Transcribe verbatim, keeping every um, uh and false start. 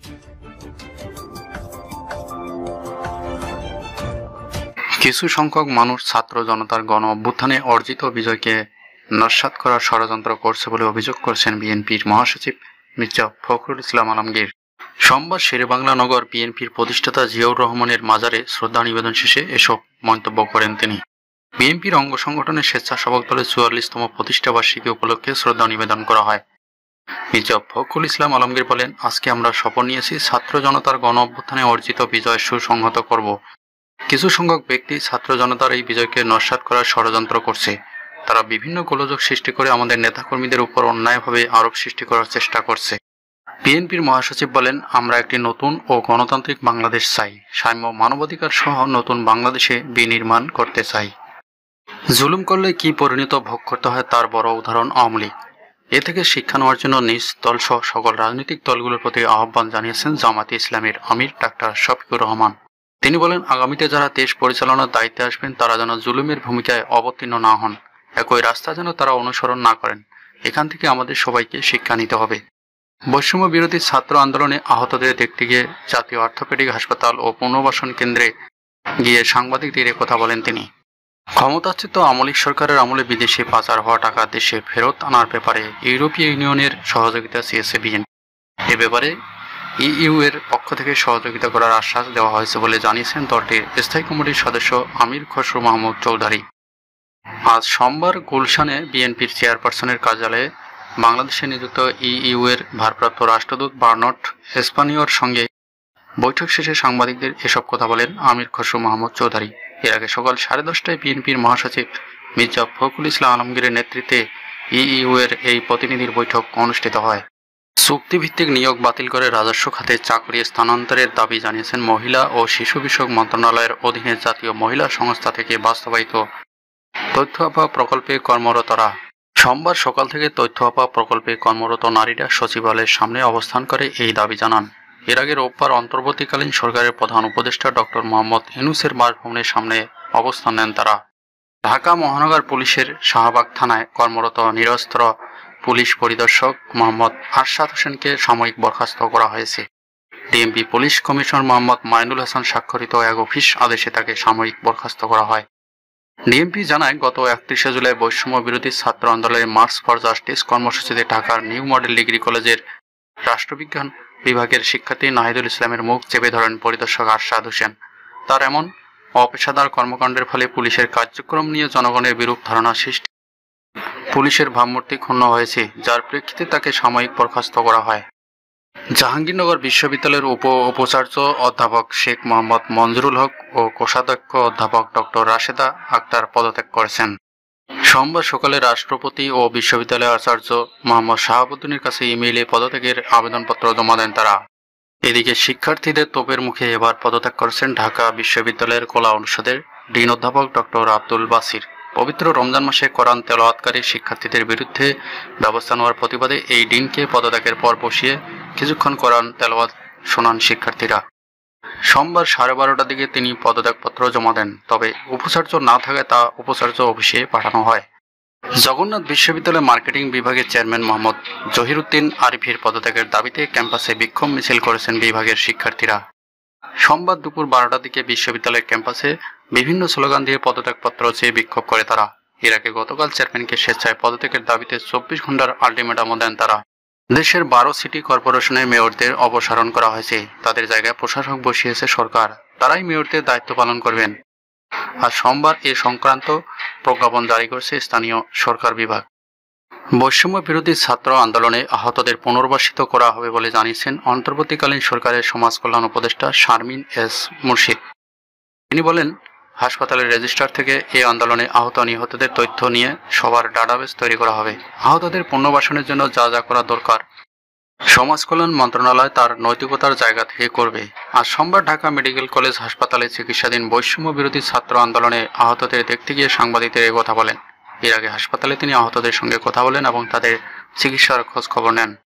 কিছু সংখ্যক মানুষ ছাত্র জনতার গণ অভ্যুত্থানে অর্জিত বিজয়কে নস্যাৎ করার ষড়যন্ত্র করছে বলে অভিযোগ করেছেন বিএনপির মহাসচিব মির্জা ফখরুল ইসলাম আলমগীর। সোমবার শেরেবাংলা নগর বিএনপির প্রতিষ্ঠাতা জিয়াউর রহমানের মাজারে শ্রদ্ধা নিবেদন শেষে এসব মন্তব্য করেন তিনি। বিএনপির অঙ্গ সংগঠনের স্বেচ্ছাসেবক দলের চুয়াল্লিশতম প্রতিষ্ঠা বার্ষিকী উপলক্ষে শ্রদ্ধা নিবেদন করা হয়। মির্জা ফখরুল ইসলাম আলমগীর বলেন, আজকে আমরা শপথ নিয়েছি ছাত্র জনতার গণ অভ্যুত্থানে অর্জিত বিজয় সুসংহত করব। কিছু সংখ্যক ব্যক্তি ছাত্র জনতার এই বিজয়কে নস্যাৎ করার ষড়যন্ত্র করছে। তারা বিভিন্ন গোলযোগ সৃষ্টি করে আমাদের নেতাকর্মীদের উপর অন্যায়ভাবে আরোপ সৃষ্টি করার চেষ্টা করছে। বিএনপির মহাসচিব বলেন, আমরা একটি নতুন ও গণতান্ত্রিক বাংলাদেশ চাই, সাম্য মানবাধিকার সহ নতুন বাংলাদেশে বিনির্মাণ করতে চাই। জুলুম করলে কি পরিণত ভোগ করতে হয় তার বড় উদাহরণ আওয়ামী লীগ। এ থেকে শিক্ষা নেওয়ার জন্য নিজ দলসহ সকল রাজনৈতিক দলগুলোর প্রতি আহ্বান জানিয়েছেন জামায়াতে ইসলামীর আমির ডাক্তার শফিকুর রহমান। তিনি বলেন, আগামীতে যারা দেশ পরিচালনার দায়িত্বে আসবেন তারা যেন জুলুমের ভূমিকায় অবতীর্ণ না হন, একই রাস্তা যেন তারা অনুসরণ না করেন। এখান থেকে আমাদের সবাইকে শিক্ষা নিতে হবে। বৈষম্য বিরোধী ছাত্র আন্দোলনে আহতদের দেখতে গিয়ে জাতীয় অর্থোপেডিক হাসপাতাল ও পুনর্বাসন কেন্দ্রে গিয়ে সাংবাদিকদের কথা বলেন তিনি। ক্ষমতাচ্যুত আওয়ামী লীগ সরকারের আমলে বিদেশে পাচার হওয়া টাকা দেশে ফেরত আনার ব্যাপারে ইউরোপীয় ইউনিয়নের সহযোগিতা চেয়েছে বিএনপি। এ ব্যাপারে ইইউ এর পক্ষ থেকে সহযোগিতা করার আশ্বাস দেওয়া হয়েছে বলে জানিয়েছেন দলটির স্থায়ী কমিটির সদস্য আমির খসরু মাহমুদ চৌধুরী। আজ সোমবার গুলশানে বিএনপির চেয়ারপারসনের কার্যালয়ে বাংলাদেশে নিযুক্ত ইইউ এর ভারপ্রাপ্ত রাষ্ট্রদূত বার্নট এসপানিওর সঙ্গে বৈঠক শেষে সাংবাদিকদের এসব কথা বলেন আমির খসরু মাহমুদ চৌধুরী। এর আগে সকাল সাড়ে দশটায় বিএনপির মহাসচিব মির্জা ফখরুল ইসলাম আলমগীরের নেতৃত্বে ইইউ এর এই প্রতিনিধির বৈঠক অনুষ্ঠিত হয়। চুক্তিভিত্তিক নিয়োগ বাতিল করে রাজস্ব খাতে চাকরি স্থানান্তরের দাবি জানিয়েছেন মহিলা ও শিশু বিষয়ক মন্ত্রণালয়ের অধীনে জাতীয় মহিলা সংস্থা থেকে বাস্তবায়িত তথ্য আপা প্রকল্পে কর্মরতরা। সোমবার সকাল থেকে তথ্য আপা প্রকল্পে কর্মরত নারীরা সচিবালয়ের সামনে অবস্থান করে এই দাবি জানান। এর আগে রোববার অন্তর্বর্তীকালীন সরকারের প্রধান উপদেষ্টা ডক্টর মোহাম্মদ ইউনূসের বাসভবনের সামনে অবস্থান নেন তারা। ঢাকা মহানগর পুলিশের শাহবাগ থানায় কর্মরত নিরস্ত্র পুলিশ পরিদর্শক মোহাম্মদ আরশাদ হোসেনকে সাময়িক বরখাস্ত করা হয়েছে। DMP police commissioner Mohammad Mainul Hasan স্বাক্ষরিত এক অফিস আদেশে তাকে সাময়িক বরখাস্ত করা হয়। ডিএমপি জানায়, গত একত্রিশে জুলাই বৈষম্য বিরোধী ছাত্র আন্দোলনের মার্চ ফর জাস্টিস কর্মসূচিতে ঢাকার নিউ মডেল ডিগ্রি কলেজের রাষ্ট্রবিজ্ঞান বিভাগের শিক্ষার্থী নাহিদুল ইসলামের মুখ চেপে ধরেন পরিদর্শক আরশাদ হোসেন। তার এমন অপেশাদার কর্মকাণ্ডের ফলে পুলিশের কার্যক্রম নিয়ে জনগণের বিরূপ ধারণা সৃষ্টি, পুলিশের ভাবমূর্তি ক্ষুণ্ণ হয়েছে, যার প্রেক্ষিতে তাকে সাময়িক বরখাস্ত করা হয়। জাহাঙ্গীরনগর বিশ্ববিদ্যালয়ের উপ উপাচার্য অধ্যাপক শেখ মোহাম্মদ মঞ্জুরুল হক ও কোষাধ্যক্ষ অধ্যাপক ডক্টর রাশেদা আক্তার পদত্যাগ করেছেন। সোমবার সকালে রাষ্ট্রপতি ও বিশ্ববিদ্যালয়ের আচার্য মোহাম্মদ শাহাবুদ্দিনের কাছে ইমেইলে পদত্যাগের আবেদনপত্র জমা দেন তারা। এদিকে শিক্ষার্থীদের তোপের মুখে এবার পদত্যাগ করেছেন ঢাকা বিশ্ববিদ্যালয়ের কলা অনুষদের ডিন অধ্যাপক ডক্টর আব্দুল বাসির। পবিত্র রমজান মাসে কোরআন তেলাওয়াতকারী শিক্ষার্থীদের বিরুদ্ধে ব্যবস্থা নেওয়ার প্রতিবাদে এই ডিনকে পদত্যাগের পর বসিয়ে কিছুক্ষণ কোরআন তেলাওয়াত শোনান শিক্ষার্থীরা। সোমবার সাড়ে বারোটার দিকে তিনি পদত্যাগপত্র জমা দেন, তবে উপাচার্য না থাকায় তা উপাচার্য অফিসে পাঠানো হয়। জগন্নাথ বিশ্ববিদ্যালয় মার্কেটিং বিভাগের চেয়ারম্যান মোহাম্মদ জহিরুদ্দিন আরিফের পদত্যাগের দাবিতে ক্যাম্পাসে বিক্ষোভ মিছিল করেছেন বিভাগের শিক্ষার্থীরা। সোমবার দুপুর বারোটার দিকে বিশ্ববিদ্যালয়ের ক্যাম্পাসে বিভিন্ন স্লোগান দিয়ে পদত্যাগপত্র চেয়ে বিক্ষোভ করে তারা। এর আগে গতকাল চেয়ারম্যানকে স্বেচ্ছায় পদত্যাগের দাবিতে চব্বিশ ঘন্টার আলটিমেটামও দেন তারা। দেশের বারো সিটি কর্পোরেশনের মেয়রদের অপসারণ করা হয়েছে, তাদের জায়গায় প্রশাসক বসিয়েছে সরকার, তারাই মেয়রদের দায়িত্ব পালন করবেন। আজ সোমবার এ সংক্রান্ত প্রজ্ঞাপন জারি করেছে স্থানীয় সরকার বিভাগ। বৈষম্য বিরোধী ছাত্র আন্দোলনে আহতদের পুনর্বাসিত করা হবে বলে জানিয়েছেন অন্তর্বর্তীকালীন সরকারের সমাজ কল্যাণ উপদেষ্টা শারমিন এস মুর্শিদ। তিনি বলেন, হাসপাতালের রেজিস্ট্রার থেকে এই আন্দোলনে আহত নিহতদের তথ্য নিয়ে সবার ডাটাবেস তৈরি করা হবে। আহতদের পুনর্বাসনের জন্য যা যা করা দরকার সমাজ কল্যাণ মন্ত্রণালয় তার নৈতিকতার জায়গা থেকে করবে। আজ সোমবার ঢাকা মেডিকেল কলেজ হাসপাতালে চিকিৎসাধীন বৈষম্য বিরোধী ছাত্র আন্দোলনে আহতদের দেখতে গিয়ে সাংবাদিকদের কথা বলেন। এর আগে হাসপাতালে তিনি আহতদের সঙ্গে কথা বলেন এবং তাদের চিকিৎসার খোঁজ খবর নেন।